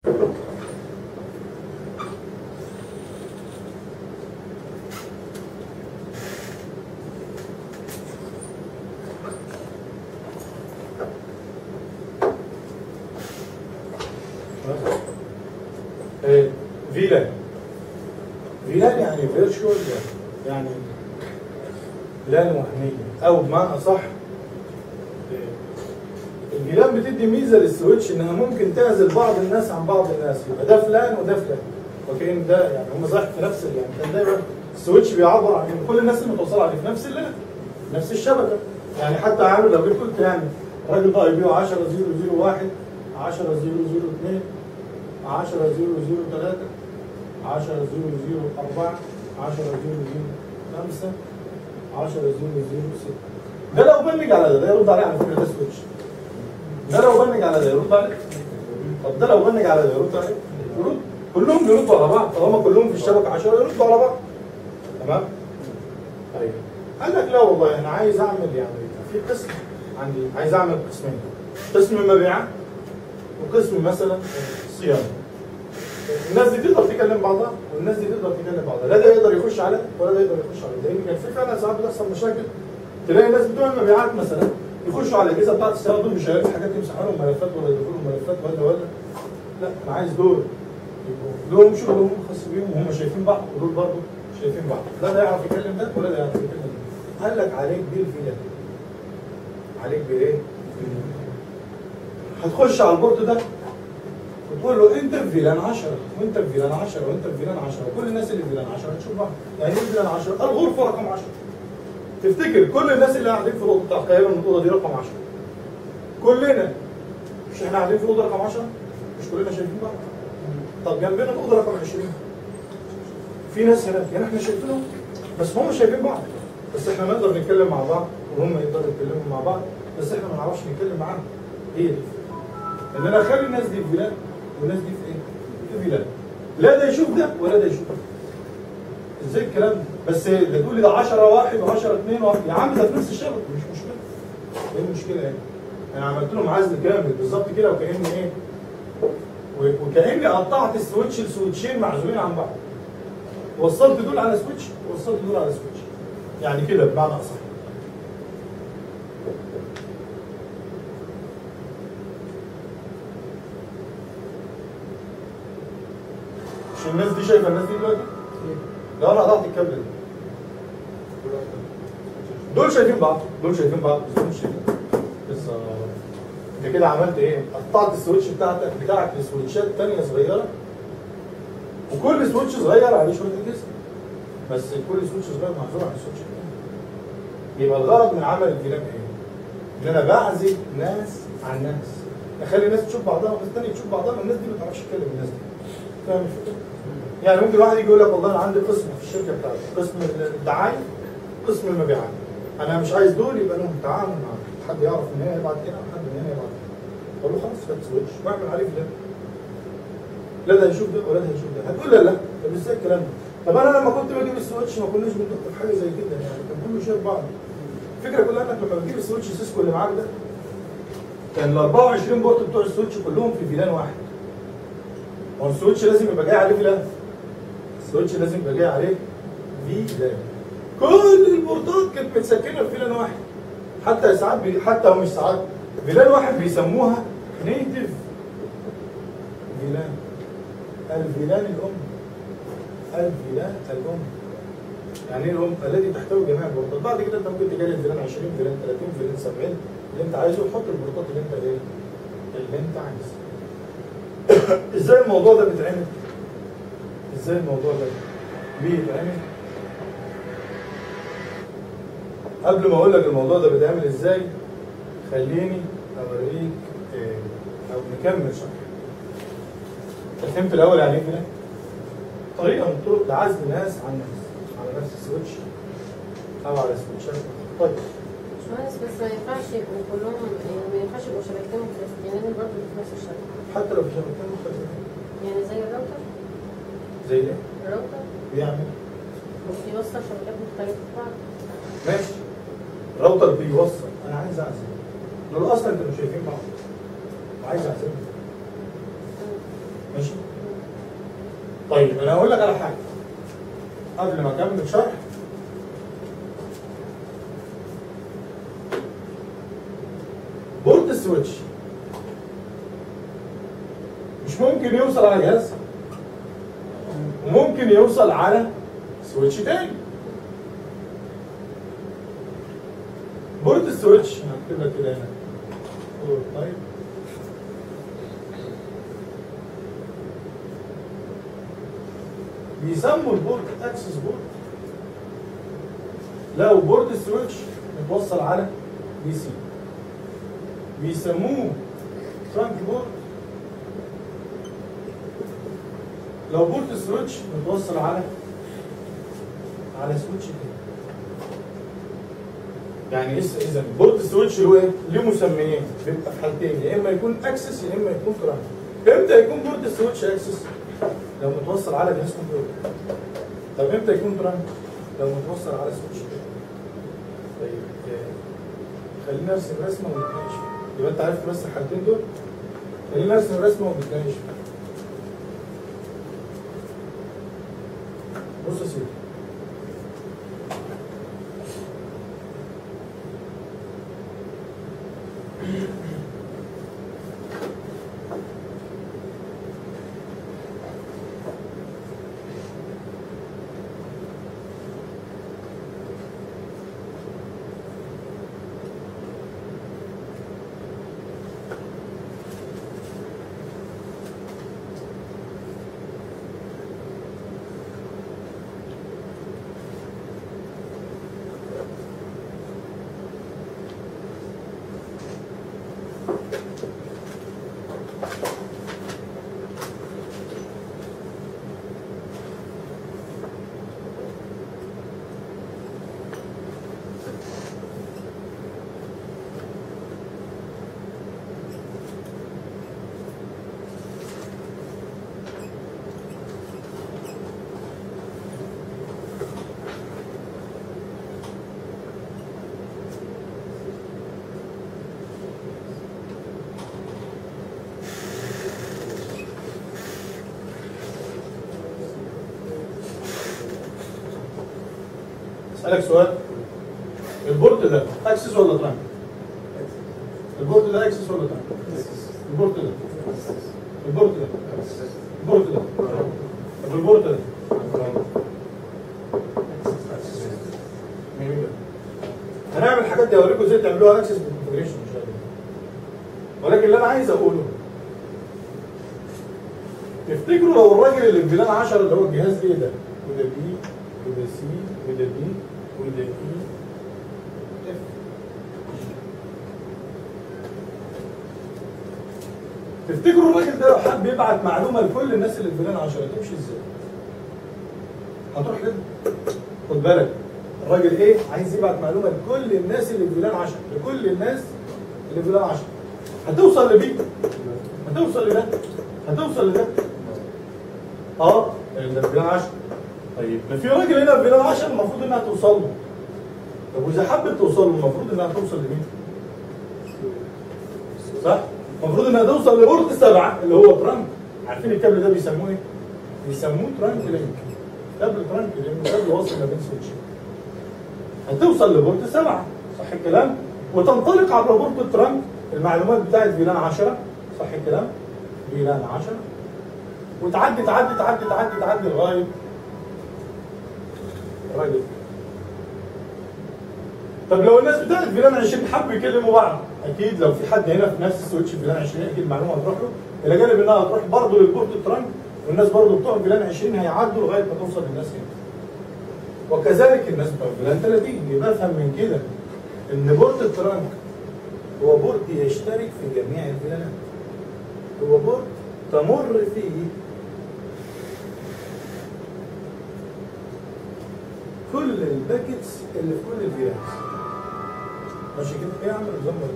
فيلان. فيلان يعني فيرتشوال، يعني لان وهميه، او بمعنى اصح الفيلان بتدي ميزه للسويتش انها ممكن تعزل بعض الناس عن بعض الناس، يبقى ده فلان وده فلان، وكأن ده يعني هم صح في نفس يعني كان دايما السويتش بيعبر عن كل الناس اللي متوصله عليه في نفس الليل، نفس الشبكه. يعني حتى عامل لو جيت قلت يعني الراجل بقى يبيعه 10001 10002 10003 10004 10005 10006. ده لو بنج على ده يرد عليه على فكره، ده سويتش. ده لو بنج على ده يرد عليه. طب ده لو بنج على ده يرد عليه؟ يرد، كلهم يردوا على بعض طالما كلهم في الشبكه 10 يردوا على بعض. تمام؟ طيب قال لك لا والله انا عايز اعمل يعني في قسم عندي، عايز اعمل قسمين، قسم مبيعات وقسم مثلا صيانه. الناس دي تقدر تكلم بعضها والناس دي تقدر تكلم بعضها، لا ده يقدر يخش على ولا ده يقدر يخش على ده. لان كان في فعلا ساعات بتحصل مشاكل، تلاقي الناس بتوع المبيعات مثلا يخشوا على الاجهزه بتاعت الصيانه دول مش هيلاقوا حاجات يمسحوا لهم ملفات ولا يضيفوا لهم ملفات ولا لا، انا عايز دول يبقوا لهم شغلهم خاص بيهم وهم شايفين بعض، ودول برضه شايفين بعض، لا ده يعرف يكلم ده ولا ده يعرف يكلم ده. قال لك عليك بالفيلان، عليك بايه؟ هتخش على البورت ده وتقول له انت في فيلان 10 وانت في فيلان 10 وانت في فيلان 10، كل الناس اللي في فيلان 10 هتشوف بعض. يعني ايه فيلان 10؟ الغرفه رقم 10. تفتكر كل الناس اللي قاعدين في الاوضه بتاع القاهره من الاوضه دي رقم 10. كلنا مش احنا قاعدين في الاوضه رقم 10؟ مش كلنا شايفين بعض؟ طب جنبنا الاوضه رقم 20 في ناس هناك، يعني احنا شايفينهم بس هم شايفين بعض، بس احنا نقدر نتكلم مع بعض وهم يقدروا يتكلموا مع بعض، بس احنا ما نعرفش نتكلم معاهم. هي دي ان انا اخلي الناس دي في فيلان والناس دي في ايه؟ في فيلان. لا ده يشوف ده ولا ده يشوف ده. ازاي الكلام ده؟ بس ده تقول لي ده 10 واحد و10 2 واحد، يا عم ده في نفس الشبكه مش مشكله. ايه المشكله ايه؟ انا عملت لهم عزل كامل بالظبط كده، وكاني ايه؟ وكاني قطعت السويتش لسويتشين معزولين عن بعض. وصلت دول على سويتش ووصلت دول على سويتش. يعني كده بمعنى اصح. مش الناس دي شايفه الناس دي دلوقتي؟ لو انا قطعت الكابل ده دول شايفين بعض، دول شايفين بعض، بس دول مش شايفين. بس انت كده عملت ايه؟ قطعت السويتش بتاعك لسويتشات ثانيه صغيره، وكل سويتش صغير عليه شويه اجهزه. بس كل سويتش صغير محظور عن السويتش الثاني. يبقى الغرض من عمل الفيلان ايه؟ ان انا بعزل ناس عن ناس، اخلي الناس تشوف بعضها وناس ثانيه تشوف بعضها، والناس دي ما تعرفش تتكلم الناس دي. فاهم الفكره؟ يعني ممكن واحد يجي يقول لك والله انا عندي قسم في الشركه بتاعتي، قسم الدعايه، قسم المبيعات. انا مش عايز دول يبقى لهم تعامل مع حد يعرف ان هنا يبعت هنا وحد من هنا يبعت هنا. اقول له خلاص هات سويتش واعمل عليه فيلان. لا ده هيشوف ده ولا ده هيشوف ده. هتقول لا طب ازاي الكلام ده؟ طب انا لما كنت بجيب السويتش ما كناش بندق في حاجه زي كده، يعني كان كله شايف بعض. الفكره كلها انك لما بتجيب السويتش سيسكو اللي معاك ده كان ال 24 بورت بتوع السويتش كلهم في فيلان واحد. هو السويتش لازم يبقى جاي عليه فيلان. السويتش لازم يبقى جاي عليه فيلان. كل البورتات كانت متسكنه في فيلان واحد. حتى ساعات حتى مش ساعات فيلان واحد بيسموها نيتف فيلان. الفيلان الام. الفيلان الام. يعني ايه الام؟ التي تحتوي جميع البورتات. بعد كده انت ممكن تجري فيلان 20 فيلان 30 فيلان 70 اللي انت عايزه، وتحط البورتات اللي انت ايه؟ اللي انت عايزه. ازاي الموضوع ده بيتعمل؟ ازاي الموضوع ده بيتعمل؟ قبل ما اقول لك الموضوع ده بيتعمل ازاي، خليني اوريك او نكمل شرح. فهمت الاول يعني ايه فيلان؟ طريقه من طرق لعزل ناس عن ناس على نفس السويتش او على سويتشات. طيب بس ما ينفعش يبقوا كلهم، يعني ما ينفعش يبقوا شبكتين مختلفتين، لازم برضه في نفس الشبكه. حتى لو في شبكتين مختلفتين. يعني زي الراوتر. زي ايه؟ الراوتر بيعمل بيوصل شبكات مختلفه ببعض. ماشي. الراوتر بيوصل، انا عايز اعزل. دول اصلا كانوا شايفين بعض وعايز اعزلهم. ماشي؟ طيب انا هقول لك على حاجه قبل ما اكمل شرح. بورد السويتش مش ممكن يوصل على جهاز، وممكن يوصل على سويتش تاني. بورد السويتش هكتب لك كده هنا. طيب بيسموا البورد اكسس بورد لو بورد السويتش متوصل على دي سي، بيسموه ترانك بورد لو بورد السويتش متوصل على سويتش تاني. يعني اذا بورد السويتش له ايه؟ ليه مسميين، بيبقى في حالتين، يا اما يكون اكسس يا اما يكون ترانك. امتى يكون بورد السويتش اكسس؟ لو متوصل على جهاز كمبيوتر. طب امتى يكون ترانك؟ لو متوصل على سويتش تاني. طيب خلينا نرسم رسمه ونتناقش فيها. يبقى انت عرفت بس الحالتين دول؟ خلينا نرسم رسمه ونتناقش فيها. بص يا سيدي، اسالك سؤال. البورت ده اكسس ولا ترانك؟ البورت ده اكسس ولا ترانك؟ البورت ده البورت ده البورت ده طب البورت ده هنعمل الحاجات دي اوريكم ازاي تعملوها اكسس بالكونفجريشن ان شاء الله. ولكن اللي انا عايز اقوله، تفتكروا لو الراجل اللي في فيلان 10 اللي هو الجهاز ايه ده؟ وده بي وده سي وده دي وده اي اف، تفتكروا الراجل ده لو حب يبعت معلومه لكل الناس اللي في فيلان 10 تمشي ازاي؟ هتروح كده. خد بالك، الراجل ايه؟ عايز يبعت معلومه لكل الناس اللي في فيلان 10، لكل الناس اللي في فيلان 10. هتوصل لبي؟ هتوصل لده؟ هتوصل لده؟ ده في فيلان 10. طيب ما في راجل هنا في فيلان 10 المفروض انها توصل له. طب واذا حبت توصل له المفروض انها توصل لمين؟ صح؟ المفروض انها توصل لبورت 7 اللي هو ترانك. عارفين الكابل ده بيسموه ايه؟ بيسموه ترانك لينك. كابل ترانك لينك كابل واصل ما بين سويتشين. هتوصل لبورت 7 صح الكلام؟ وتنطلق عبر بورت الترانك المعلومات بتاعت فيلان 10 صح الكلام؟ فيلان 10 وتعدي تعدي تعدي تعدي تعدي لغايه الراجل. طب لو الناس بتاعت فيلان 20 حبوا يكلموا بعض، اكيد لو في حد هنا في نفس السويتش فيلان 20 اكيد المعلومه هتروح له، الى جانب انها هتروح برضه للبورت الترانك، والناس برضه بتوع فيلان 20 هيعدوا لغايه ما توصل للناس هنا. وكذلك الناس بتوع فيلان 30. يبقى افهم من كده ان بورت الترانك هو بورت يشترك في جميع الفيلانات. هو بورت تمر فيه كل الباكتس اللي في كل الفيلانات. ماشي كده؟ ايه يا عم النظام ده؟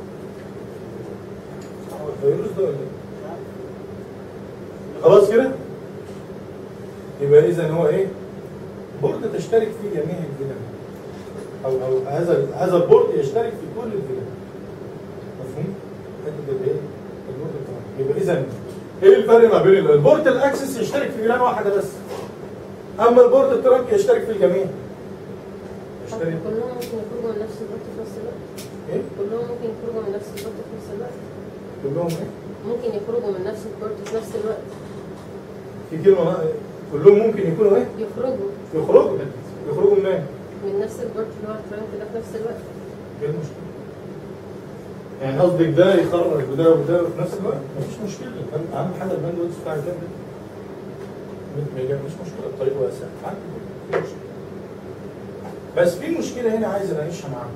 هو الفيروس ده ولا ايه؟ خلاص كده؟ يبقى اذا هو ايه؟ بورد تشترك فيه جميع الفيلانات. او هذا البورد يشترك في كل الفيلانات. مفهوم؟ حته الايه؟ البورد الترانك. يبقى اذا ايه الفرق ما بين البورت الاكسس يشترك في فيلان واحده بس، اما البورت الترانك يشترك في الجميع. يشترك كلهم ممكن يخرجوا من نفس البورت في نفس الوقت. ايه؟ كلهم ممكن يخرجوا من نفس البورت في نفس الوقت. كلهم ايه؟ ممكن يخرجوا من نفس البورت في نفس الوقت. في كلمه كلهم ممكن يكونوا ايه؟ يخرجوا منين؟ من نفس البورت اللي هو الترانك ده في نفس الوقت. ايه المشكله؟ يعني قصدك ده يخرج وده وده في نفس الوقت؟ مفيش مشكله، اهم حاجه الباندويث بتاع الكلام ده 100 ميجا، مش مشكله، الطريق واسع عادي، مفيش مشكله. بس في مشكله هنا عايز اناقشها معاك.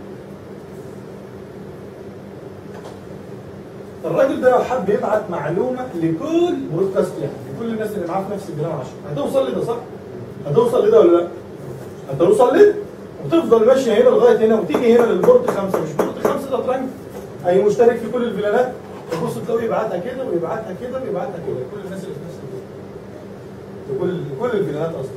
الراجل ده لو حب يبعت معلومه لكل برودكاست، يعني لكل الناس اللي معاه في نفس الجرام 10، هتوصل لده صح؟ هتوصل لده ولا لا؟ هتوصل لده وتفضل ماشيه هنا لغايه هنا وتيجي هنا للبورت 5، مش بورت 5 ده ترانك اي مشترك في كل الفيلانات، تبص تلاقيه يبعتها كده ويبعتها كده ويبعتها كده لكل الناس اللي في نفس البورت، لكل الفيلانات اصلا.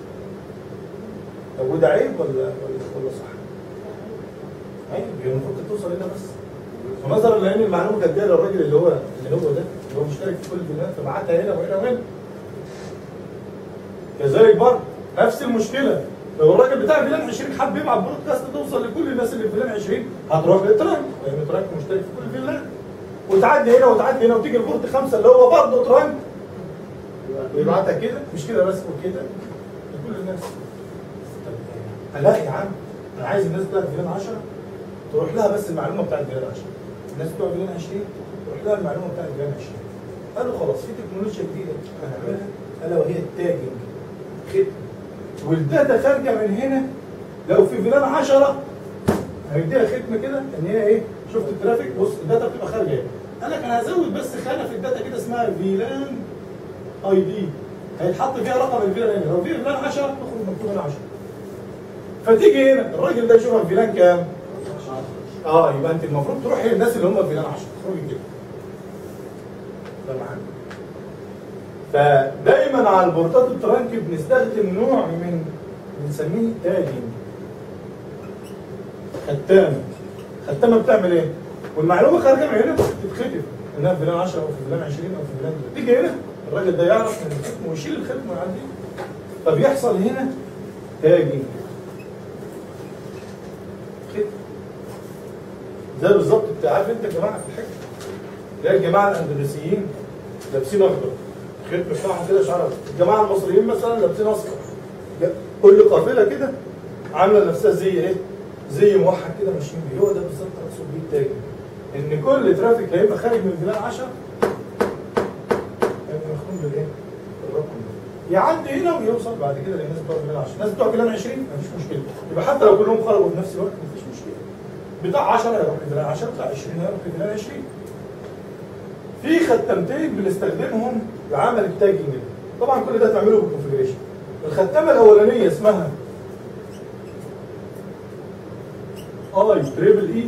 طب وده عيب ولا صح؟ عيب، هي المفروض توصل هنا بس. ونظرا لان المعلومه كانت جايه للراجل اللي هو ده اللي هو مشترك في كل الفيلانات، فبعتها هنا وهنا وهنا. كذلك برضه نفس المشكله، لو الراجل بتاع فيلان 20 حب يبعت برودكاست توصل لكل الناس اللي في فيلان 20، هتروح للترانك، لان الترانك مشترك في كل فيلان، وتعدي هنا وتعدي هنا وتيجي البورت 5 اللي هو برضه ترانك ويبعتها كده، مش كده بس وكده لكل الناس. لا يا عم، انا عايز الناس بتاعت فيلان 10 تروح لها بس المعلومه بتاعت فيلان 10، الناس بتوع فيلان 20 تروح لها المعلومه بتاعت فيلان 20. قالوا خلاص في تكنولوجيا جديده هنعملها الا وهي التاجنج، ختم، والداتا خارجه من هنا لو في فيلان 10 هنديها ختم كده ان هي ايه؟ شفت الترافيك؟ بص الداتا بتبقى خارجه ايه؟ قال لك انا هزود بس خانه في الداتا كده اسمها فيلان اي دي، هيتحط فيها رقم الفيلان، لو في فيلان 10 تخرج مكتوب هنا 10. فتيجي هنا الراجل ده يشوفها فيلان كام؟ يبقى انت المفروض تروحي للناس اللي هم فيلان 10 تخرجي كده. ده معانا. فدايما على البورتات الترانك بنستخدم نوع من بنسميه تاجنج، ختامه بتعمل ايه؟ والمعلومه خارجه من هنا تتختم انها في فيلان 10 او في فيلان 20 او في فيلان، تيجي هنا الراجل ده يعرف من الختم ويشيل الختم من عندي، فبيحصل هنا تاجنج، ختم. زي بالظبط عارف انت يا جماعه في الحكم تلاقي الجماعه الاندلسيين لابسين اخضر، الختم بتاعهم كده شعر، الجماعه المصريين مثلا لابسين اصفر، كل قافله كده عامله نفسها زي ايه؟ زي موحد كده ماشيين بيه. هو ده بالظبط مقصود بيه التاجنج، ان كل ترافيك هيبقى خارج من فيلان 10 هيبقى مخدوم بالايه؟ بالرقم ده، يعدي هنا ويوصل بعد كده للناس بتوع فيلان 10، الناس بتوع فيلان 20 مفيش مشكله، يبقى حتى لو كلهم خرجوا في نفس الوقت مفيش مشكله. بتاع 10 هيروح لفيلان 10، بتاع 20 هيروح لفيلان 20. في ختمتين بنستخدمهم لعمل التاجنج ده، طبعا كل ده تعمله بالكونفجريشن. الختامه الاولانيه اسمها اي تريبل اي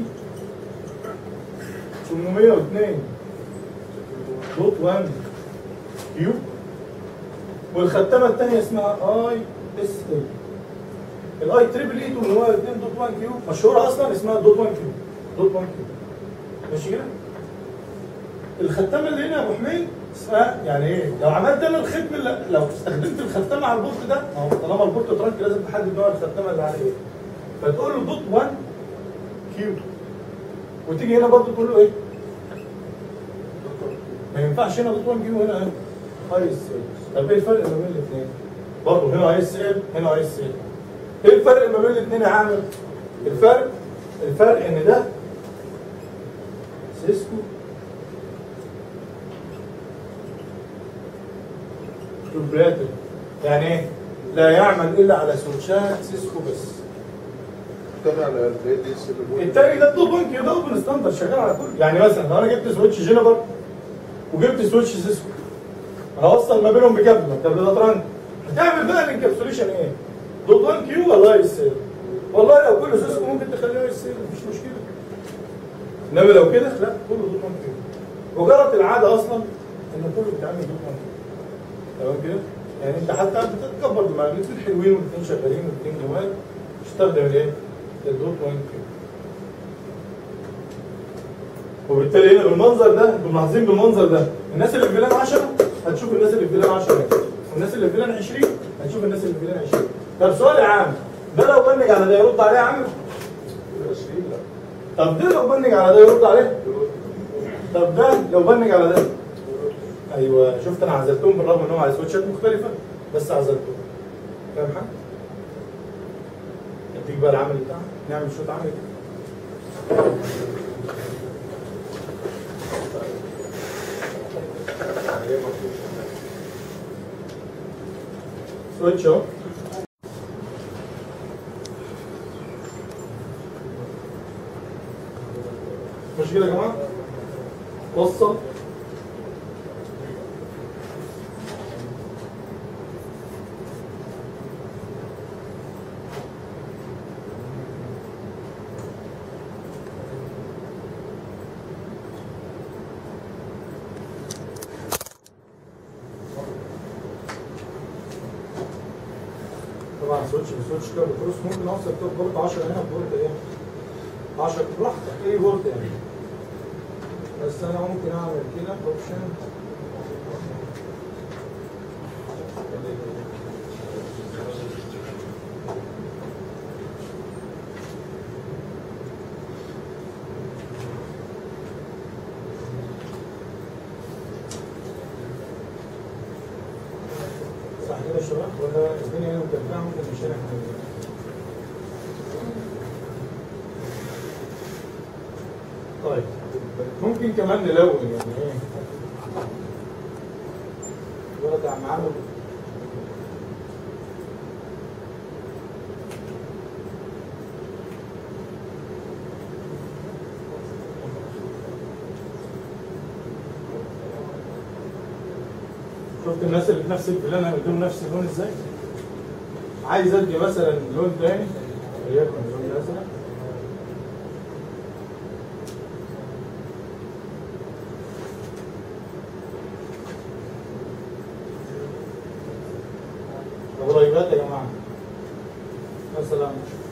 802.1 كيو، والختامه الثانيه اسمها اي اس ال. الاي تريبل اي 802.1 كيو مشهوره اصلا اسمها دوت 1 كيو، دوت 1 كيو، ماشي كده؟ الختامه اللي هنا يا ابو حميد اسمها يعني ايه؟ لو عملت انا الختم لو استخدمت الختامه على البورت ده، طالما البورت ترانك لازم تحدد نوع الختامه اللي عليه ايه، فتقول له دوت 1 كيو، وتيجي هنا برضه تقول له ايه؟ ما ينفعش هنا دوت 1 كيو هنا اي اس ال. طب ايه الفرق ما بين الاثنين؟ برضه هنا اي اس ال هنا اي اس ال. ايه الفرق ما بين الاثنين يا عامر؟ الفرق ان ده سيسكو بروبريتري، يعني ايه؟ لا يعمل الا على سويتشات سيسكو بس. على التاني ده الدوت 1 كيو ده اوبن ستاندرد شغال على كل، يعني مثلا لو انا جبت سويتش جينيفر وجبت سويتش سيسكو، انا هوصل ما بينهم بكابل، الكابل ده ترانك، هتعمل بقى الانكابسوليشن ايه؟ دوت 1 كيو ولا اي اس ال؟ والله لو كله سيسكو ممكن تخليه اي اس ال مفيش مشكله. انما لو كده لا كله دوت 1 كيو. وجرت العاده اصلا ان كله بيتعمل دوت 1 كيو. تمام كده؟ يعني انت حتى بتتكبر دماغك، الاثنين حلوين والاثنين شغالين والاثنين جمال، استخدم الايه؟ الدوت 1 كيو. وبالتالي هنا بالمنظر ده انتم ملاحظين بالمنظر ده الناس اللي في فيلان 10 هتشوف الناس اللي في فيلان 10 والناس اللي في فيلان 20 هتشوف الناس اللي في فيلان 20. طب سؤال يا عم، ده لو بنج على ده يرد عليه يا عم؟ 20 لا. طب ده لو بنج على ده يرد عليه؟ طب ده لو بنج على ده؟ ايوه شفت انا عزلتهم بالرغم انهم على سويتشات مختلفه بس عزلتهم. فاهم حاجه؟ اديك بقى العمل بتاعنا نعمل شويه عمل كده. سويتش اهو. مش كده يا جماعه؟ وصل طبعا سويتش بسويتش كده بكروس ممكن اوصل بورت 10 هنا بورت ايه؟ 10 براحتك اي بورت يعني. بس انا ممكن اعمل كده اوبشن صح كده يا شباب ولا الدنيا هنا متفاهمه ممكن مش هنا طيب ممكن كمان نلون يعني ايه ورد عم عامل شفت الناس اللي في نفس البلان هيدوا نفس اللون ازاي؟ عايز ادي مثلا لون تاني وليكن لون ازرق قريبات يا جماعه مثلا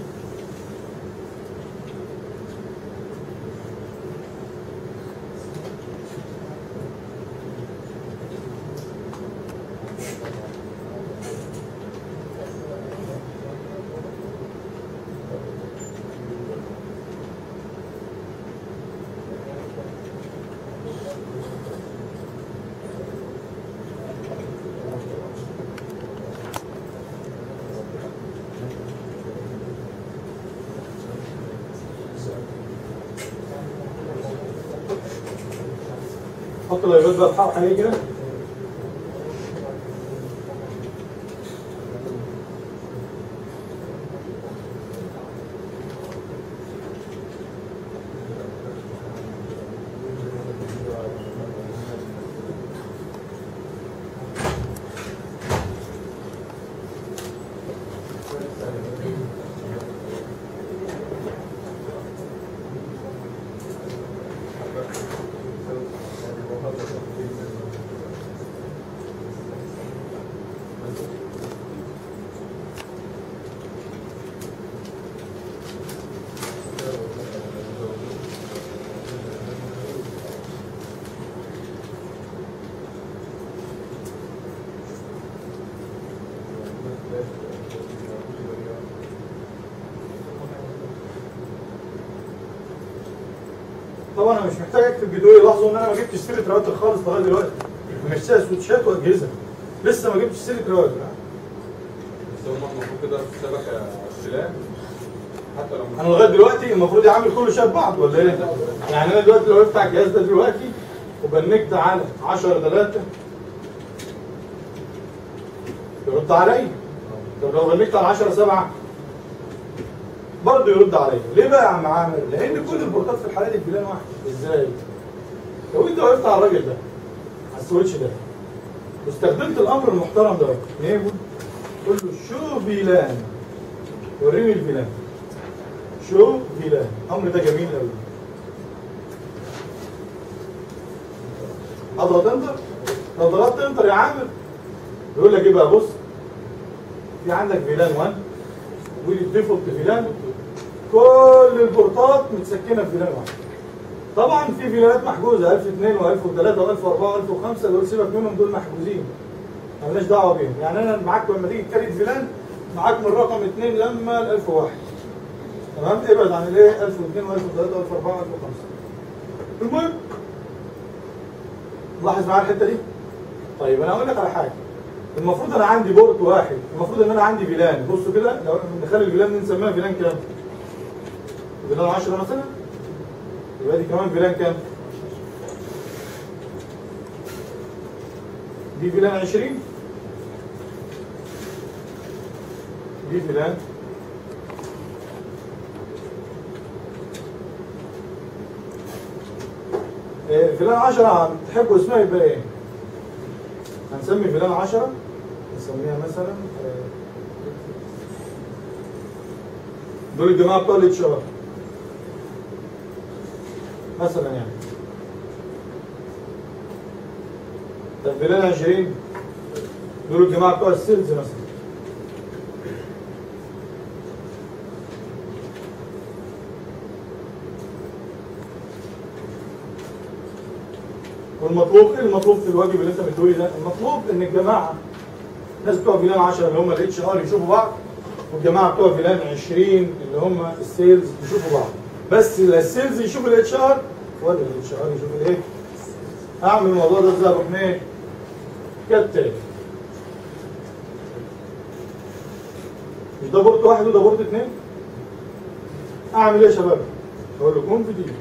حط اللايفات بقى بحق حاجه كده طبعا انا مش محتاج اكتب فيديو. لاحظوا ان انا ما جبتش سيره راوتر خالص لغايه دلوقتي، مش سيره سويتشات واجهزه لسه ما جبتش سيره راوتر. بس هم المفروض كده في الشبكه السلام حتى لو انا لغايه دلوقتي المفروض يعمل كله شبه بعض ولا ايه؟ يعني انا دلوقتي لو افتح الجهاز ده دلوقتي وبنكت على 10/3 يرد عليا. طب لو بنكت على 10/7 برضه يرد عليا. ليه بقى يا عم عامر؟ لان كل البورتات في الحاله دي في فيلان واحد. ازاي؟ لو انت وقفت على الراجل ده على السويتش ده واستخدمت الامر المحترم ده نيبل قول له شو فيلان وريني الفيلان. شو فيلان الامر ده جميل قوي. اضغط انتر. لو ضغطت انتر يا عامر يقول لك ايه بقى؟ بص في عندك فيلان 1 والديفولت فيلان كل البورتات متسكنه في فيلان واحد. طبعا في فيلانات محجوزه 1002 و1003 و1004 و1005 دول سيبك منهم، دول محجوزين مالناش دعوه بيهم. يعني انا معاك لما تيجي تكريت فيلان معاك من رقم 2 لما ال 1001. تمام؟ ابعد عن الايه 1002 و1003 و1004 و1005. المهم لاحظ معايا الحته دي. طيب انا هقول لك على حاجه. المفروض انا عندي بورت واحد، المفروض ان انا عندي فيلان. بصوا كده لو نخلي الفيلان دي نسميها فيلان كام؟ فيلان 10 مثلا. يبقى دي كمان فيلان كام؟ دي فيلان 20. دي فيلان فيلان 10 تحبوا اسمها يبقى ايه؟ هنسمي فيلان 10 نسميها مثلا دول الجماعه بتوع الاتش ار مثلا يعني. طب فيلان 20 دول الجماعه بتوع السيلز مثلا. والمطلوب ايه المطلوب في الواجب اللي انت بتقولي ده؟ المطلوب ان الجماعه الناس بتوع فيلان 10 اللي هم الاتش ار يشوفوا بعض، والجماعه بتوع فيلان 20 اللي هم السيلز يشوفوا بعض. بس لا السيلز يشوف الاتش ار ولا الاتش ار يشوف الايه؟ اعمل الموضوع ده ازاي يا ابو حميد؟ كالتالي. مش ده بورت واحد وده بورت اثنين؟ اعمل ايه يا شباب؟ اقول له كونفيدي،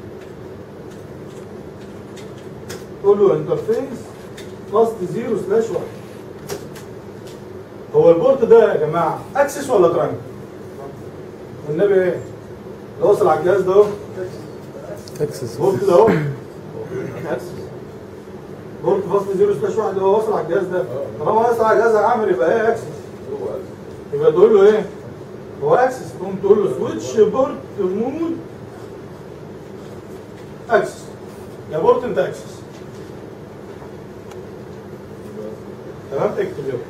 تقول له انترفيس فاست 0/1. هو البورت ده يا جماعه اكسس ولا ترانك؟ والنبي ايه؟ اللي واصل على الجهاز ده اهو اكسس. بورت ده اهو اكسس. بورت فاست 0/1 هو واصل على الجهاز ده. طالما واصل على الجهاز عامل يبقى ايه؟ اكسس. يبقى تقول له ايه؟ هو اكسس. تقوم تقول له سويتش بورت مود اكسس. يا بورت انت اكسس. تمام؟ اكتب يلا.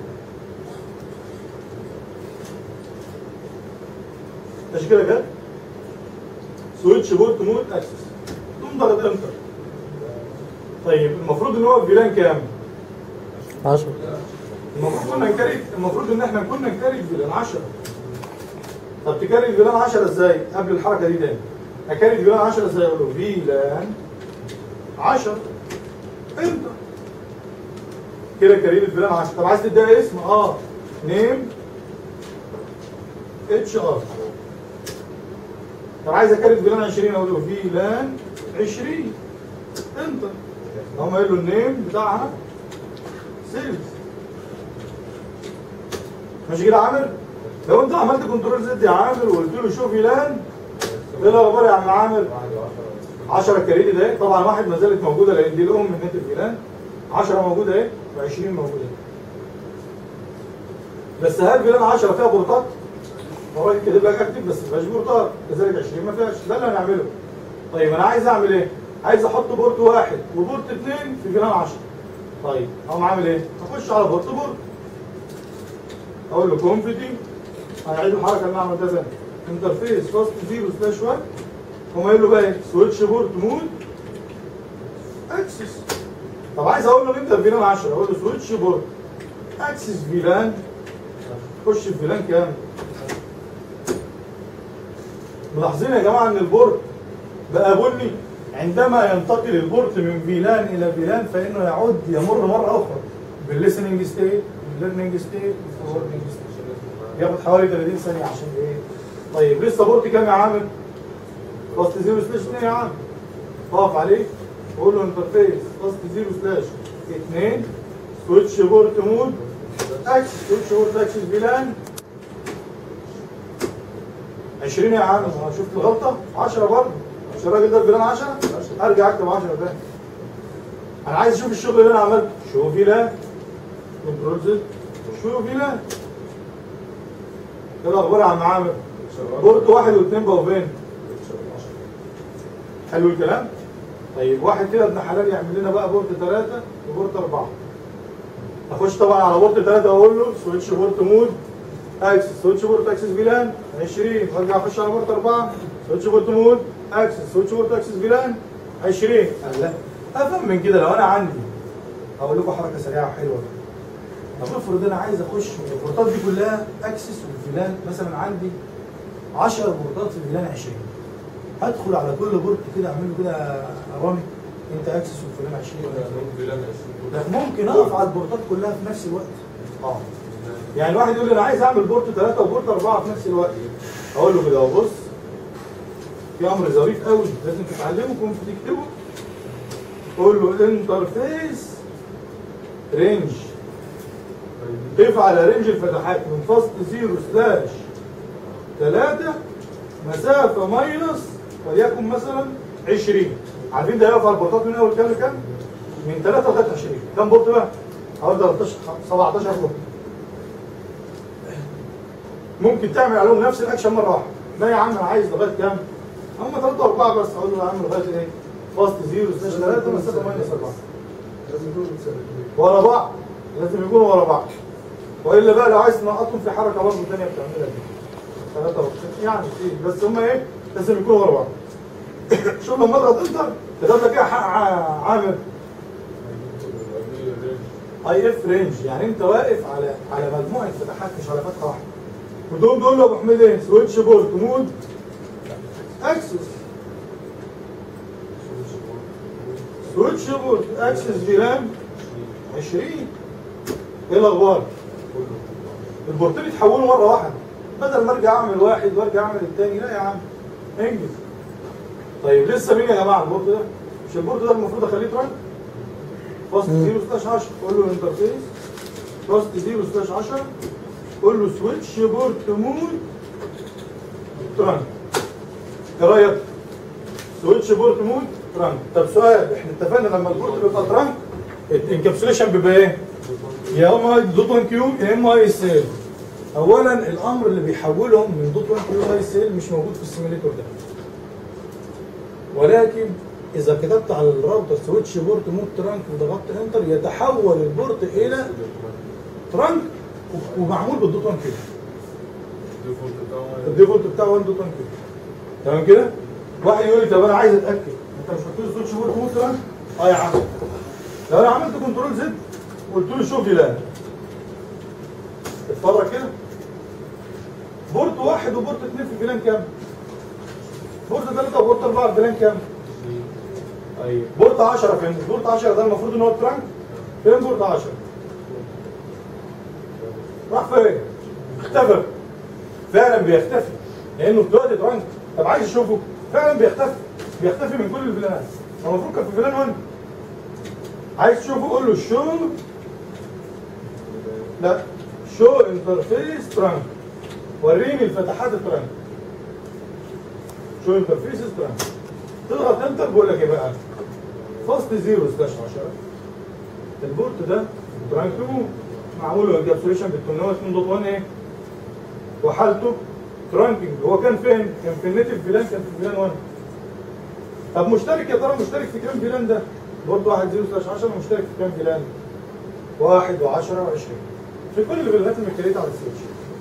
ماشي كده كده؟ سويتش بورت مود اكسس. تقوم ضغط انتر. طيب المفروض ان هو الفيلان كام؟ 10. المفروض ان احنا كنا نكريت فيلان 10. طب تكريت فيلان 10 ازاي؟ قبل الحركه دي تاني. اكريت فيلان 10 ازاي؟ اقول له فيلان 10 انتر. كده كريت فيلان 10. طب عايز تديها اسم؟ نيم اتش ار. طب عايز اكريت فيلان 20 اقول له فيلان 20 انتر. هم قالوا له النيم بتاعها سيلز. ماشي كده يا عامر؟ لو انت عملت كنترول زد يا عامر وقلت له شوف فيلان ايه الاخبار يا عم عامر؟ 10 كريدي ده طبعا واحد ما زالت موجوده لان دي الام من نت الفيلان. 10 موجوده اهي و20 موجوده اهي. بس هل فيلان 10 فيها بورتات؟ هو كاتب لك اكتب بس ما فيهاش بورتات، كذلك 20 ما فيهاش. ده اللي هنعمله. طيب انا عايز اعمل ايه؟ عايز احط بورت واحد وبورت اثنين في فيلان 10. طيب اقوم عامل ايه؟ اخش على بورت اقول له كونفيتي، هنعيد الحركه اللي انا عملتها تاني. انترفيس فاست 0/1 قوم قايل له بقى ايه؟ سويتش بورت مود اكسس. طب عايز اقول له امتى فيلان 10؟ اقول له سويتش بورت اكسس فيلان. خش في فيلان كام؟ ملاحظين يا جماعه ان البورت بقى بني؟ عندما ينتقل البورت من فيلان الى فيلان فانه يعود يمر مره اخرى بالليسننج ستيت والليرنينج ستيت والفورورنج ستيت. ياخد حوالي 30 ثانيه عشان ايه؟ طيب لسه بورت كام يا عامر؟ فاست 0/2 يا عم. اقف عليه وقول له انترفيس فاست 0/2 سويتش بورت مود اكسس. سويتش بورت اكسس فيلان 20 يا عم. شفت الغلطه؟ 10 برضه. مش الراجل ده فيلان 10؟ ارجع اكتب 10 تاني. انا عايز اشوف الشغل اللي انا عملته. شو فيلان كنترول زد شو فيلان. ايه الاخبار يا عم عامر؟ بورت واحد واثنين بقوا فين؟ حلو الكلام؟ طيب واحد كده ابن حلال يعمل لنا بقى بورت 3 وبورت 4. اخش طبعا على بورت 3 واقول له سويتش بورت مود اكسس. سويتش بورت اكسس فيلان 20. وارجع اخش على بورت 4 سويتش بورت مود اكسس. سويتش بورت اكسس فيلان 20. قال لا افهم من كده. لو انا عندي هقول لكم حركه سريعه وحلوه. طب افرض انا عايز اخش البورتات دي كلها اكسس والفيلان، مثلا عندي 10 بورتات في الفيلان 20. هدخل على كل بورت كده اعمل له كده رامي انت اكسس والفيلان 20. لا ممكن اقف على البورتات كلها في نفس الوقت. يعني واحد يقول لي انا عايز اعمل بورت 3 وبورت 4 في نفس الوقت. اقول له كده اهو بص، في امر ظريف قوي لازم تتعلمه كنت تكتبه. قول له انترفيس رينج، ضيف على رينج الفتحات من فاست 0/3 مسافه ماينس وليكن مثلا 20. عارفين ده يقف على البورتات من اول كام لكام؟ من 3 لغايه 20. كام بورت بقى؟ حوالي 13 17 بورت. ممكن تعمل عليهم نفس الاكشن مره واحده. لا يا عم انا عايز لغايه كام؟ هم 3 و4 بس. اقول له يا عم لغايه ايه؟ فاست 0/3 مسافه ماينس 4. لازم يكونوا ورا بعض، لازم يكونوا ورا بعض. والا بقى لو عايز تنقطهم في حركه برضه ثانيه بتعملها دي. 3 و يعني كتير بس هم ايه؟ لازم يكونوا ورا بعض. شوف لما اضغط انتر كتب لك ايه عامل اي اف رينج، يعني انت واقف على مجموعه فتحات مش على فتحه واحده. ودول له يا ابو حميد ايه؟ سويتش بورت مود اكسس. سويتش بورت اكسس فيلان 20. ايه الاخبار؟ البورتين يتحولوا مره واحده بدل ما ارجع اعمل واحد وارجع اعمل الثاني. لا يا عم انجز. طيب لسه مين يا جماعه البورت ده؟ مش البورت ده المفروض اخليه ترانك؟ فاست 0/10. قول له انترفيس فاست 0/10. قول له سويتش بورت مود ترانك. ايه رايك؟ سويتش بورت مود ترانك. طب سؤال، احنا اتفقنا لما البورت بيبقى ترانك الانكابسوليشن بيبقى ايه؟ يا اما دوت 1 كيو يا اما اي اس ال. اولا الامر اللي بيحولهم من دوت 1 كيو لاي اس ال مش موجود في السيميليتور ده. ولكن اذا كتبت على الراوتر سويتش بورت مود ترانك وضغطت انتر يتحول البورت الى ترانك ومعمول بالدوت 1 كيو. الديفولت بتاعه 1 دوت 1 كيو. تمام كده؟ واحد يقول لي طب انا عايز اتاكد، انت مش قلت لي سويتش بورت مود ترانك؟ اه يا عم. لو انا عملت كنترول زد وقلت له شوف فيلان، اتفرج كده. بورت 1 وبورت 2 في فيلان كام؟ بورت 3 وبورت 4 في فيلان كام؟ ايوه بورت 10 فين؟ بورت 10 ده المفروض ان هو الترانك. فين بورت 10؟ راح فين؟ اختفى. فعلا بيختفي لانه دلوقتي ترانك. طب عايز اشوفه؟ فعلا بيختفي. بيختفي من كل الفيلانات. هو المفروض كان في فيلان 1. عايز تشوفه قول له شو، لا شو انترفيس ترانك، وريني الفتحات الترانك. شو انترفيس ترانك. تضغط انتر بقول لك ايه بقى؟ فاست 0/10. البورت ده ترانك 2 معمول له انكابسوليشن بال 802.1 ايه؟ وحالته ترانكينج. هو كان فين؟ كان في النيتف فيلان، كان في فيلان 1. طب مشترك يا ترى مشترك في كام فيلان ده؟ بورت 1 0/10 مشترك في كام فيلان؟ 1 و10 و20 في كل الفيلانات الميكانيكيه على السويتش.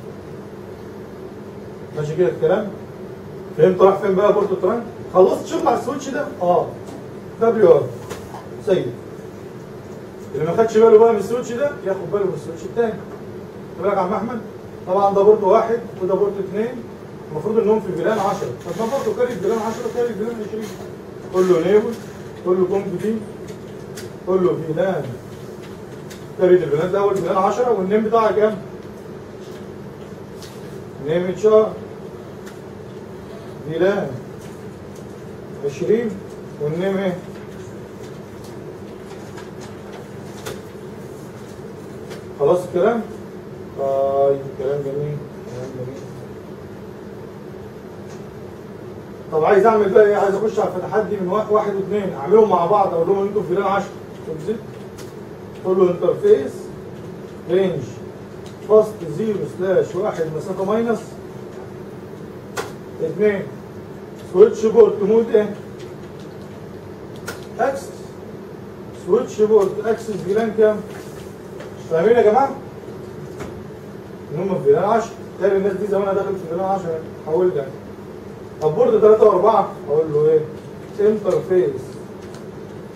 ماشي كده الكلام؟ فهمت راح فين بقى بورت ترانك؟ خلصت شغل على السويتش ده؟ دبليو ار سيد. اللي ما خدش باله بقى من السويتش ده ياخد باله من السويتش الثاني. خد بالك يا عم احمد، طبعا ده بورت 1 وده بورت 2، المفروض انهم في فيلان 10. طب ما برضه كاري فيلان 10 كاري فيلان 20. قول له نيبل، قول له كونف دي، قول له فيلان كاري الفيلان الاول فيلان 10 والنيم بتاعها كام؟ نيم اتشار فيلان 20 والنيم ايه؟ خلاص الكلام؟ طيب كلام جميل، كلام جميل. طب عايز اعمل بقى ايه؟ عايز اخش على الفتحات دي من 1 و2 اعملهم مع بعض، اقول لهم انتوا في فيلان 10. شوف زد، قول له انترفيس رينج فاست 0/1 مسافه ماينس 2 سويتش بورت مود ايه؟ اكسس. سويتش بورت اكسس فيلان كام؟ فاهمين يا جماعه؟ ان هم في فيلان 10. تاني الناس دي زمانها دخلت في فيلان 10 حولت يعني. طب بورد 3 و4 اقول له ايه؟ انترفيس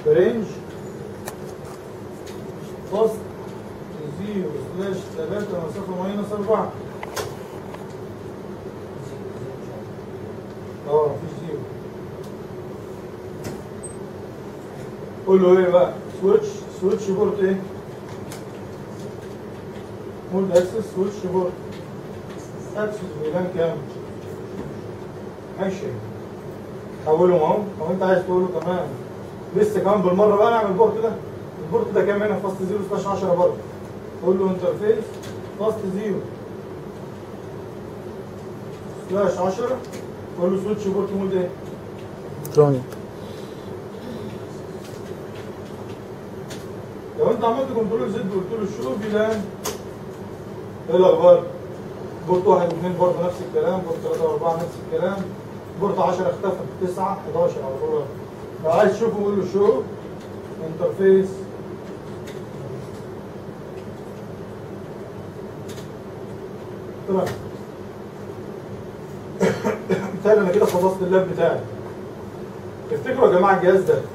برينج فاست 0/3 مسافة -4. مفيش زيرو. قول له ايه بقى؟ سويتش بورت ايه؟ مود اكسس سويتش بورت. اكسس فيلان كام؟ 20. حولهم اهو. لو انت عايز تقول له كمان لسه كمان بالمره بقى نعمل البورت ده. البورت ده كام هنا؟ فاست 0/10 برضه. قول له انترفيس فاست 0/10. قول له سويتش بورت مود ايه؟ الكترونيك. لو انت عملت كنترول زد وقلت له شو فيلان ايه الاخبار؟ بورت 1 و2 برضه نفس الكلام، بورت 3 و4 نفس الكلام، بورت 10 اختفى، 9 11 على طول. لو عايز تشوفه قول له شو انترفيس تمام. بالتالي انا كده خلصت اللاب بتاعي. افتكروا يا جماعه الجهاز ده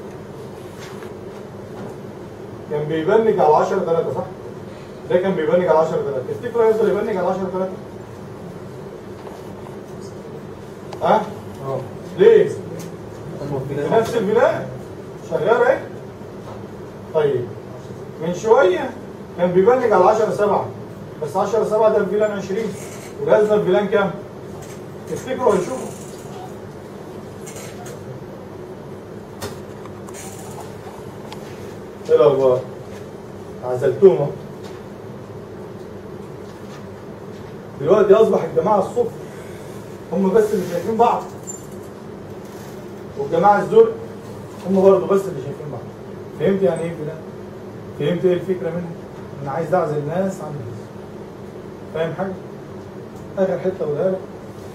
كان بيبنج على 10/3 صح؟ ده كان بيبنج على 10/3. تفتكروا هيفضل يبنج على 10/3؟ ها؟ ليه؟ نفس الفلان شغال اهي. طيب من شويه كان بيبنج على 10/7 بس 10/7 ده الفيلان 20 وجهازنا الفيلان كام؟ تفتكروا هيشوفوا؟ ايه الاخبار؟ عزلتهم اهو. دلوقتي اصبح الجماعه الصبح هم بس اللي شايفين بعض، والجماعه الزرق هم برضه بس اللي شايفين بعض. فهمت يعني ايه كده؟ فهمت ايه الفكره منها؟ انا عايز اعزل الناس عن الناس. فاهم حاجه؟ اخر حته اقولها لك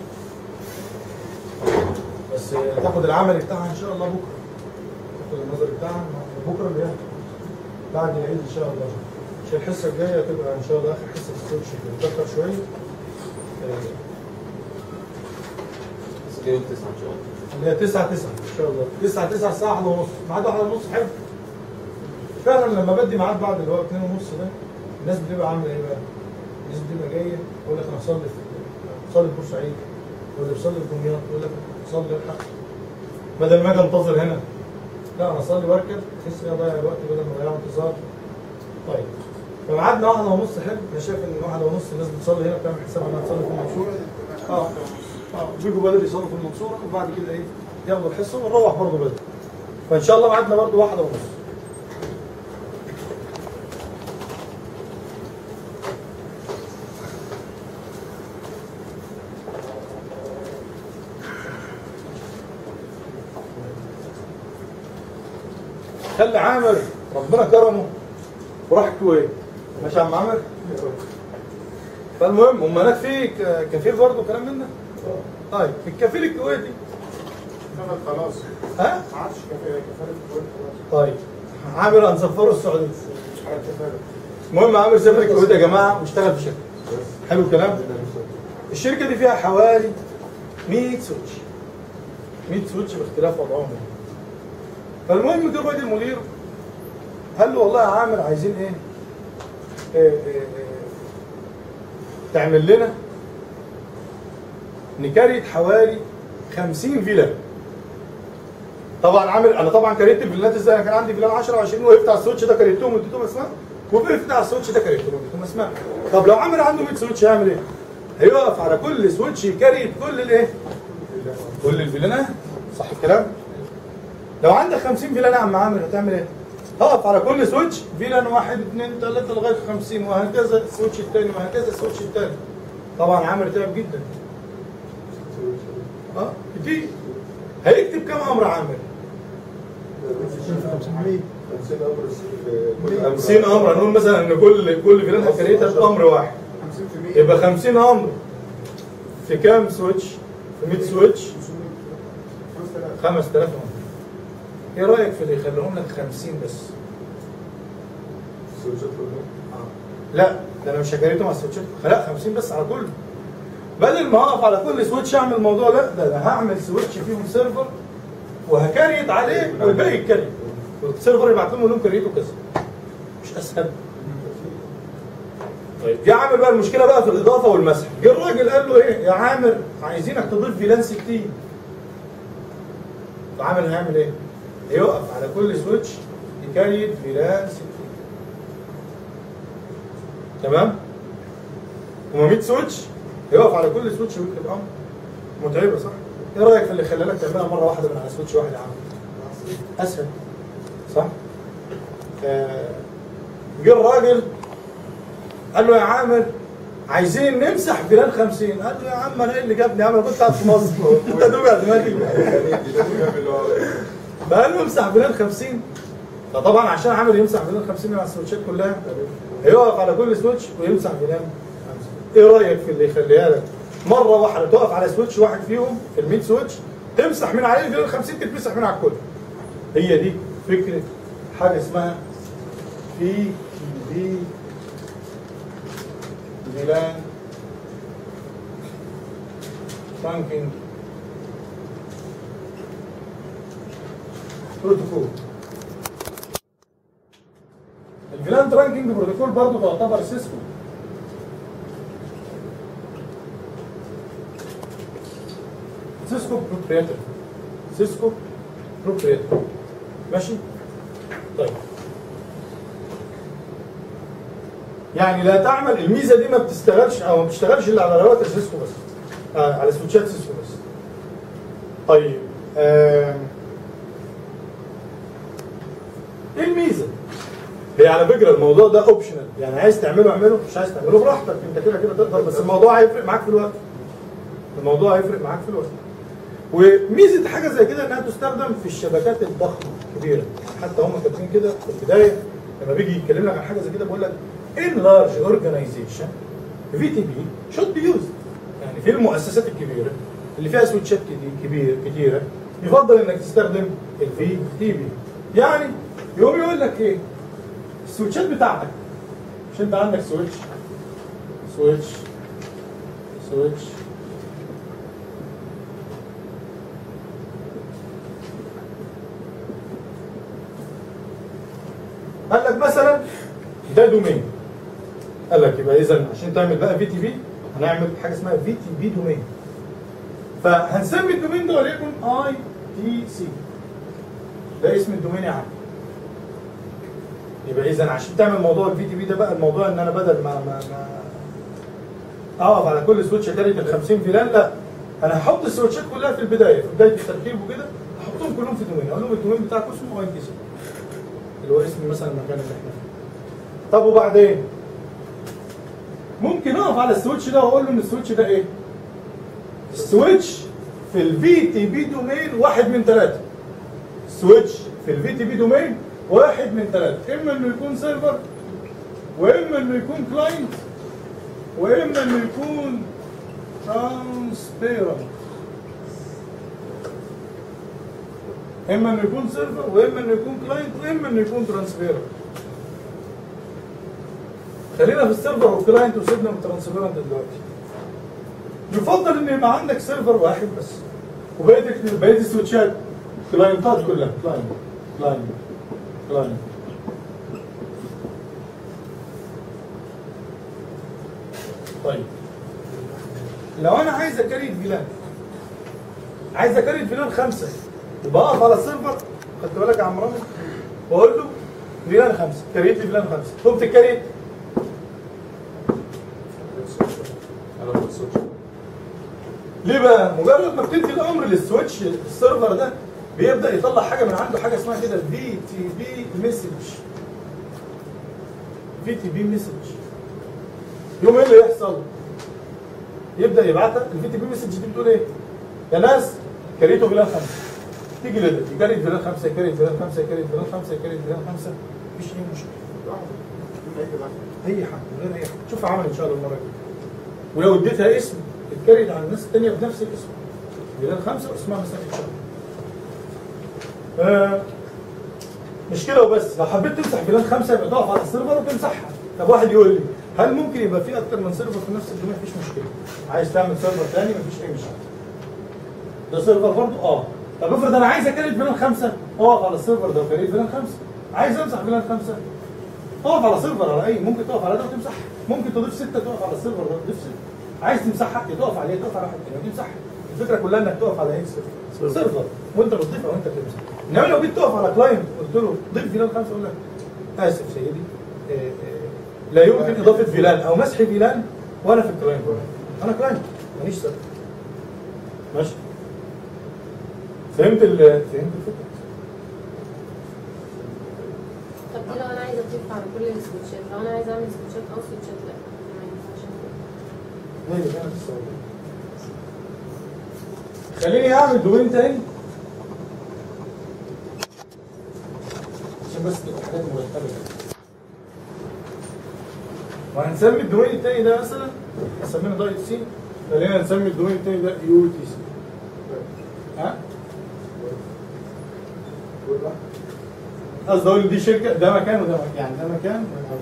بس تاخد العمل بتاعها ان شاء الله بكره. تاخد النظر بتاعها بكره اللي بعد العيد ان شاء الله. عشان الحصه الجايه تبقى ان شاء الله اخر حصه في السويتش نتذكر شويه. بس كده يوم 9 ان شاء الله. اللي هي 9/9 ان شاء الله. 9/9 الساعه 1:30. ميعاد 1:30 حلو. فعلا لما بدي ميعاد بعد اللي هو 2:30 ده الناس بتبقى عامله ايه بقى؟ الناس بتبقى جايه يقول لك انا هصلي في بورسعيد، واللي بيصلي في دمياط يقول لك صلي الحق. بدل ما اجي انتظر هنا لا انا اصلي واركب بحيث ان اضيع الوقت بدل ما اضيع انتظار. طيب فميعادنا 1:30 حلو. انا شايف ان 1:30 الناس بتصلي هنا بتعمل حسابها انها تصلي في المنصوره. بيجوا بدري يصلوا في المنصوره وبعد كده ايه ياخدوا الحصه ونروح برضه بدري. فان شاء الله ميعادنا برضه 1:30. خلي عامر ربنا كرمه وراح الكويت. ماشي يا عم عامر؟ فالمهم هم هناك في كفيل برضه كلام من ده؟ طيب الكفيل الكويتي خلاص ها؟ ما عادش كفايه الكويت خلاص. طيب عامر هنسفره السعوديه. المهم عامر سافر الكويت يا جماعه واشتغل في شركه. حلو الكلام؟ الشركه دي فيها حوالي 100 سويتش. 100 سويتش باختلاف وضعهم. فالمهم جه الراجل المدير قال له والله يا عامر عايزين ايه؟ تعمل لنا نكريت حوالي 50 فيلا. طبعا عامر انا طبعا كريت الفيلات ازاي؟ انا كان عندي فيلان 10 و20 وقفت على السويتش ده كريتهم واديتهم اسماء، وقفت على السويتش ده كريتهم واديتهم اسماء. طب لو عامر عنده 100 سويتش هيعمل ايه؟ هيقف على كل سويتش يكريت كل الايه؟ كل الفيلانات. صح الكلام؟ لو عندك 50 فيلان يا عم عامر هتعمل ايه؟ هقف على كل سويتش فيلان 1 2 3 لغايه 50 وهكذا السويتش الثاني وهكذا السويتش الثاني. طبعا عامر تعب جدا. كتير. هيكتب كم امر عامر؟ 50 امر. هنقول مثلا ان كل فيلان هكريتها بامر واحد. يبقى 50 امر في كام سويتش؟ في 100 سويتش 5000 امر. ايه رايك في اللي يخليهم لك 50 بس؟ السويتشات لا ده انا مش هكريتهم على السويتشات، لا 50 بس على كله. بدل ما اقف على كل سويتش اعمل الموضوع ده انا هعمل سويتش فيهم سيرفر وهكريت عليه والباقي يتكريت. والسيرفر يبعت لهم يقول لهم كريتوا كذا. مش اسهل؟ طيب جه عامل بقى المشكله بقى في الاضافه والمسح. جه الراجل قال له ايه يا عامر عايزينك تضيف فيلان 60. العامل هيعمل ايه؟ هيقف على كل سويتش يكريت فيلان 60. تمام؟ هما 100 سويتش هيقف على كل سويتش ويكتب امر. متعبه صح؟ ايه رايك في اللي خلالك تعملها مره واحده من على سويتش واحد يا عم؟ اسهل صح؟ جه الراجل قال له يا عامر عايزين نمسح فيلان 50. قال له يا عم انا ايه اللي جابني يا عم؟ انا كنت قاعد في مصر انت دوبي دماغي. فقال له امسح فيلان 50. فطبعا عشان عامر يمسح فيلان 50 على السويتشات كلها هيقف على كل سويتش ويمسح فيلان 50. ايه رايك في اللي يخليها لك مره واحده تقف على سويتش واحد فيهم في ال 100 سويتش تمسح من عليه فيلان 50 تتمسح من على الكل. هي دي فكره حاجه اسمها في فيلان ترانكينج بروتوكول. الفيلان ترانكينج بروتوكول برضه تعتبر سيسكو. سيسكو بروبريتر. سيسكو بروبريتر. ماشي؟ طيب يعني لا تعمل الميزه دي ما بتشتغلش او ما بتشتغلش الا على رواتر سيسكو بس. على سويتشات سيسكو بس. طيب ايه الميزه؟ هي على فكره الموضوع ده اوبشنال، يعني عايز تعمله اعمله، مش عايز تعمله براحتك، انت كده كده تقدر، بس الموضوع هيفرق معاك في الوقت. الموضوع هيفرق معاك في الوقت. وميزه حاجه زي كده انها تستخدم في الشبكات الضخمه الكبيره، حتى هم كاتبين كده في البدايه لما بيجي يتكلم لك عن حاجه زي كده بيقول لك in large organization VTP should be used. يعني في المؤسسات الكبيره اللي فيها سويتشات كتيره يفضل انك تستخدم الفي تي بي. يعني يقوم يقول لك ايه؟ السويتشات بتاعتك، مش انت عندك سويتش قال لك مثلا ده دومين، قال لك يبقى اذا عشان تعمل بقى في تي بي هنعمل حاجه اسمها في تي بي دومين. فهنسمي الدومين ده وليكن اي تي سي، ده اسم الدومين يا عم. يبقى اذا عشان تعمل موضوع الفي تي بي ده بقى الموضوع ان انا بدل ما اقف على كل سويتش كاريت ال 50 فيلان، لا انا هحط السويتشات كلها في البدايه التركيب وكده، احطهم كلهم في دومين، اقول لهم الدومين بتاعك اسمه اي تي سي اللي هو اسم مثلا المكان اللي احنا فيه. طب وبعدين ممكن اقف على السويتش ده واقول له ان السويتش ده ايه؟ السويتش في الفي تي بي دومين 1 من 3. سويتش في الفي تي بي دومين 1 من 3، اما انه يكون سيرفر، واما انه يكون كلاينت، واما انه يكون ترانسبيرنت. اما انه يكون سيرفر، واما انه يكون كلاينت، واما انه يكون ترانسبيرنت. خلينا في السيرفر والكلاينت وسيبنا من الترانسبيرنت دلوقتي. يفضل ان يبقى عندك سيرفر واحد بس، وبقيه السويتشات كلاينتات كلها كلاينت. طيب لو انا عايز اكريت فيلان 5 يبقى اقف على السيرفر، خدت بالك يا عم رامي، واقول له فيلان 5 كريت لي فيلان 5. قمت الكريت ليه بقى؟ مجرد ما بتدي الامر للسويتش السيرفر ده بيبدا يطلع حاجه من عنده، حاجه اسمها كده الفي تي بي مسج. في تي بي مسج يوم ايه اللي يحصل؟ يبدا يبعتها الفي تي بي مسج دي بتقول ايه؟ يا ناس كريتوا فيلان 5. تيجي لده يكريت فيلان 5 يكريت فيلان 5 يكريت فيلان 5 يكريت فيلان 5. مفيش اي مشكله. اي حاجه من غير اي حاجه. شوف عمل ان شاء الله المره الجايه. ولو اديتها اسم تتكريت على الناس الثانيه بنفس الاسم. فيلان 5 واسمها مثلا ان شاء الله. مش كده وبس، لو حبيت تمسح فيلان 5 يبقى تقف على السيرفر وتمسحها. طب واحد يقول لي هل ممكن يبقى في اكتر من سيرفر في نفس الدومين؟ مفيش مشكله. عايز تعمل سيرفر ثاني مفيش اي مشكله. ده سيرفر برضه طب افرض انا عايز اكريت فيلان 5 اقف على السيرفر ده وكريت فيلان 5. عايز امسح فيلان 5 اقف على سيرفر على اي، ممكن تقف على ده وتمسحها، ممكن تضيف 6 تقف على السيرفر ده وتضيف 6. عايز تمسحها تقف عليها تقف على واحد تاني وتمسحها. الفكره كلها انك تقف على ايه؟ سيرفر وانت بتضيفها وانت بتمسح. انما لو جيت تقف على كلاينت قلت له ضيف فيلان 5 يقول لك اسف سيدي لا يمكن اضافه فيلان او مسح فيلان وانا في الكلاينت. انا كلاينت ماليش سيرفر. ماشي؟ فهمت الفكره؟ طب دي لو انا عايزه اضيف على كل السويتشات، لو انا عايزه اعمل سويتشات او سويتشات لا ما ينفعش. ماشي كده السؤال. خليني اعمل دومين تاني عشان بس تبقى حاجات مرتبه كده. وهنسمي الدومين التاني ده مثلا هنسميه دايت سي. خلينا نسمي الدومين التاني ده يو تي سي. ها؟ قصدي اقول دي شركه، ده مكان وده مكان، يعني ده مكان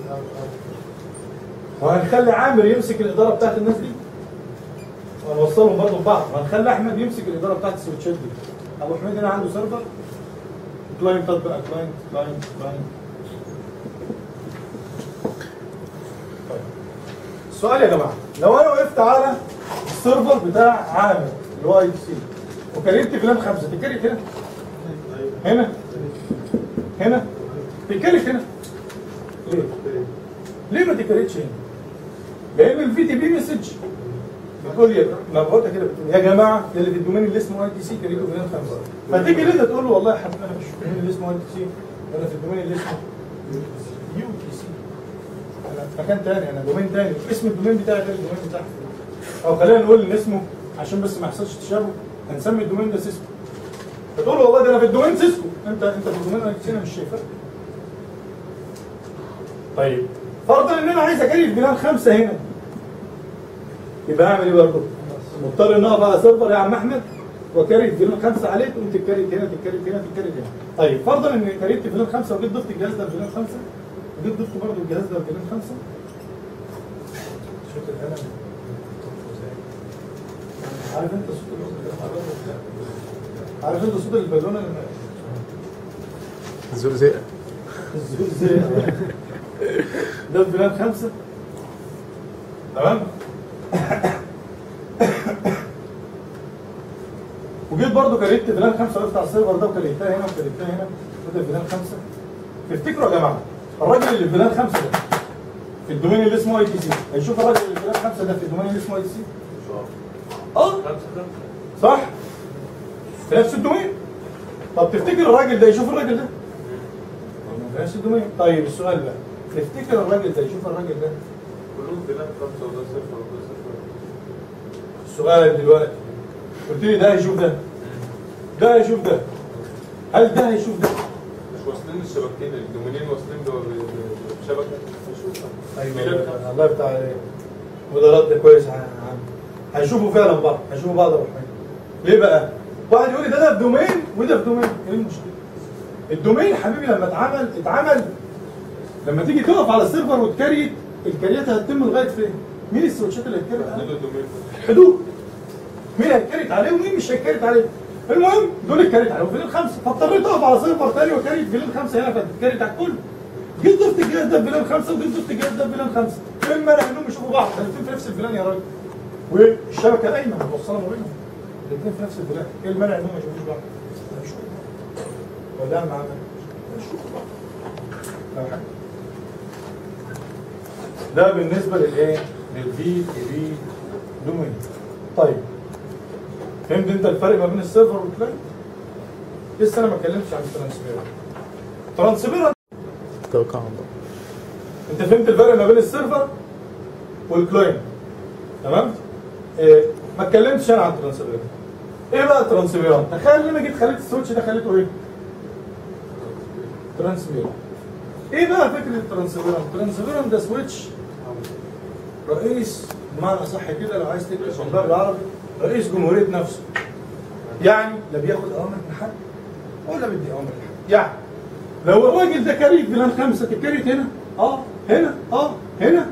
وهنخلي عامر يمسك الاداره بتاعت الناس دي وهنوصلهم برضه ببعض، وهنخلي احمد يمسك الاداره بتاعت السويتشات دي. ابو حميد هنا عنده سيرفر كلاينت تطبيق كلاينت. طيب السؤال يا جماعه، لو انا وقفت على السيرفر بتاع عامر اللي هو اي تي سي وكريت فيلان 5 تكريت هنا هنا تكريت هنا ليه ما تكريتش هنا؟ لان الفي تي بي مسج بتقول لي مبعوثه كده بتقول يا جماعه اللي في الدومين اللي اسمه اي تي سي كريتو فيلان 5. فتيجي انت تقول له والله يا حبيبي انا مش في الدومين اللي اسمه اي تي سي، انا في الدومين اللي اسمه يو تي سي. انا في مكان تاني، انا دومين تاني، اسم الدومين بتاعي غير الدومين بتاعك. او خلينا نقول ان اسمه عشان بس ما يحصلش تشابه هنسمي الدومين ده سيسكو. فتقول له والله ده انا في الدومين سيسكو، انت في الدومين اي تي سي انا مش شايفك. طيب فرضا ان انا عايز اكريت فيلان 5 هنا يبقى اعمل ايه برضه؟ مضطر ان اقف على سيرفر يا عم احمد وكريت فيلان 5 عليه تقوم تتكريت هنا تتكريت هنا تتكريت هنا. طيب فرضا ان كريت فيلان 5 وجيت ضفت الجهاز ده فيلان 5 وجيت ضفت برضه الجهاز ده فيلان 5. شوف القلم عارف انت صوت البالونه لما الزقزقه ده فيلان 5 تمام. وجيت برضه كريت فيلان 5 وقفت على السيرفر ده وكريتها هنا وكريتها هنا وده فيلان 5. تفتكروا يا جماعه الراجل اللي في فيلان 5 ده في الدومين اللي اسمه اي تي سي هيشوف الراجل اللي في فيلان 5 ده في الدومين اللي اسمه اي تي سي؟ صح؟ في نفس الدومين. طب تفتكر الراجل ده يشوف الراجل ده؟ في نفس الدومين. طيب السؤال بقى تفتكر الراجل ده يشوف الراجل ده؟ كلهم فيلان 5 وده 0 وده 0. السؤال دلوقتي قلت لي ده هيشوف ده، ده هيشوف ده، هل ده هيشوف ده؟ مش واصلين الشبكتين، الدومينين واصلين بشبكه هيشوفها. ايوه الله يفتح عليك. وده رد كويس يا عم. هيشوفوا فعلا بعض، هيشوفوا بعض يا ابو حميد. ليه بقى؟ واحد يقول لي ده في دومين وده في دومين، ايه المشكله؟ الدومين حبيبي لما اتعمل لما تيجي تقف على السيرفر وتكريت الكريات هتتم لغايه فين؟ مين السويتشات اللي هتكريت عليه؟ الحدود. مين هيتكريت عليه ومين مش هيتكريت عليه؟ المهم دول اتكريت عليهم فيلان 5 فاضطريت اقف على سيرفر ثاني وكريت فيلان 5 هنا فتتكريت على الكل. جيت ضفت الجهاز ده فيلان 5 وجيت ضفت الجهاز ده فيلان 5. ايه المانع انهم يشوفوا بعض؟ الاثنين في نفس الفيلان يا راجل. والشبكه دايما متوصله ما بينهم. الاثنين في نفس الفيلان، ايه المانع انهم ما يشوفوش بعض؟ يشوفوا بعض. ولا معانا؟ يشوفوا بعض. لو حاجه. ده بالنسبه للايه؟ للفي تي بي دومين. طيب فهمت انت الفرق ما بين السيرفر والكلاينت؟ لسه انا ما اتكلمتش عن الترانسفيرنت. توقع الله. انت فهمت الفرق ما بين السيرفر والكلاينت تمام؟ ما اتكلمتش انا عن الترانسفيرنت. ايه بقى الترانسفيرنت؟ تخيل ان انا جيت خليت السويتش ده خليته ايه؟ ترانسفيرنت. ايه بقى فكره الترانسفيرنت؟ الترانسفيرنت ده سويتش رئيس بمعنى اصح كده لو عايز تكتب بالعربي رئيس جمهوريه نفسه. يعني لا بياخد اوامر من حد ولا بيدي اوامر لحد. يعني لو الراجل ده كريت فيلان 5 تكريت هنا هنا هنا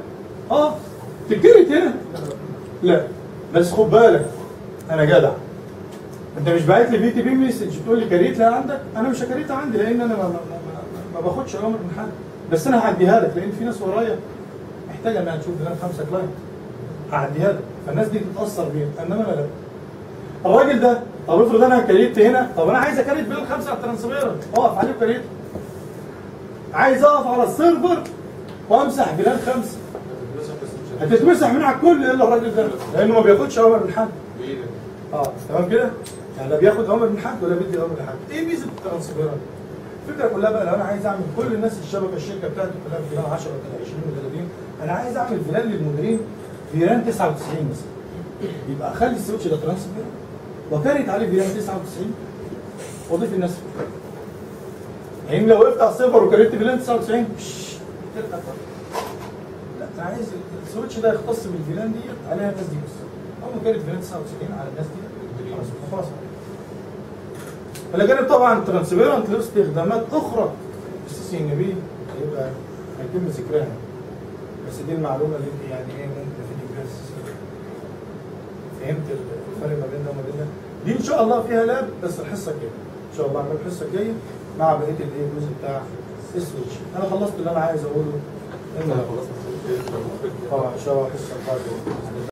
تكريت هنا لا بس خد بالك انا جدع انت مش باعت لي BTP مسج بتقول لي كريتها عندك، انا مش هكريتها عندي لان انا ما باخدش اوامر من حد، بس انا هعديها لك لان في ناس ورايا محتاجه انها تشوف فيلان 5 كلاينت، هعديها لك، فالناس دي تتاثر بيها، انما انا لا. الراجل ده طب افرض انا كريت هنا، طب انا عايز اكريت فيلان 5 على الترانسفيرنت، اقف عليه وكريت. عايز اقف على السيرفر وامسح فيلان 5 هتتمسح من على الكل الا الراجل ده لانه ما بياخدش اوامر من حد. تمام كده؟ يعني لا بياخد اوامر من حد ولا بيدي اوامر لحد. ايه ميزه الترانسفيرنت؟ الفكره كلها بقى لو انا عايز اعمل كل الناس الشركه بتاعتي كلها فيلان 10 ولا 20 ولا 30، انا عايز اعمل فيلان للمديرين فيلان 99 مثلا. يبقى اخلي السويتش ده ترانسفيرنت وكريت عليه فيلان 99 واضيف الناس فيه. يعني لو وقفت على السيرفر وكريت فيلان 99 ترجع لا انا عايز السويتش ده يختص بالفيلان دي عليها الناس دي بس. اول ما كانت فيلان 99 على الناس دي خلاص. الى جانب طبعا الترانسفيرنت له استخدامات اخرى السي ان بي هيبقى هيتم ذكرها، بس دي المعلومه اللي انت يعني ايه ممكن تفيدك بيها فهمت الفرق ما بيننا وما بيننا دي ان شاء الله فيها لاب بس الحصه الجايه ان شاء الله هنعمل الحصه الجايه مع بقيه الايه الجزء بتاع السويتش. انا خلصت اللي انا عايز اقوله. خلصنا ان شاء الله الحصه القادمه.